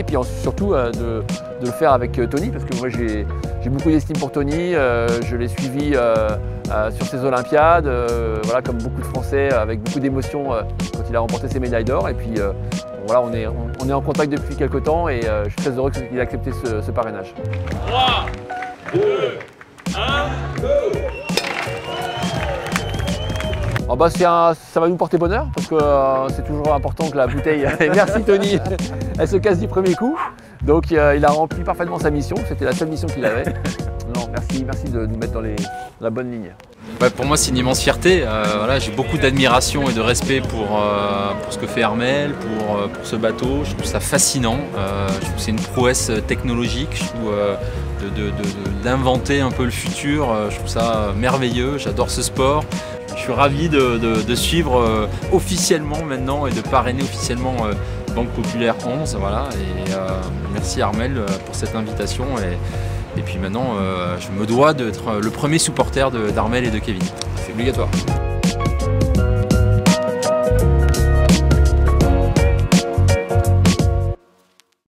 et puis surtout de le faire avec Tony, parce que moi j'ai beaucoup d'estime pour Tony, je l'ai suivi sur ses Olympiades, voilà, comme beaucoup de Français, avec beaucoup d'émotion quand il a remporté ses médailles d'or. Et puis voilà, on est en contact depuis quelques temps et je suis très heureux qu'il ait accepté ce parrainage. 3, 2, 1, go! Oh bah ça va nous porter bonheur parce que c'est toujours important que la bouteille, merci Tony, elle se casse du premier coup. Donc il a rempli parfaitement sa mission, c'était la seule mission qu'il avait. Non, merci de nous mettre dans la bonne ligne. Ouais, pour moi c'est une immense fierté, voilà, j'ai beaucoup d'admiration et de respect pour ce que fait Armelle, pour ce bateau. Je trouve ça fascinant, je trouve que c'est une prouesse technologique, je trouve d'inventer un peu le futur, je trouve ça merveilleux, j'adore ce sport. Je suis ravi de suivre officiellement maintenant et de parrainer officiellement Banque Populaire 11. Voilà, et merci Armelle pour cette invitation. Et puis maintenant, je me dois d'être le premier supporter d'Armelle et de Kevin. C'est obligatoire.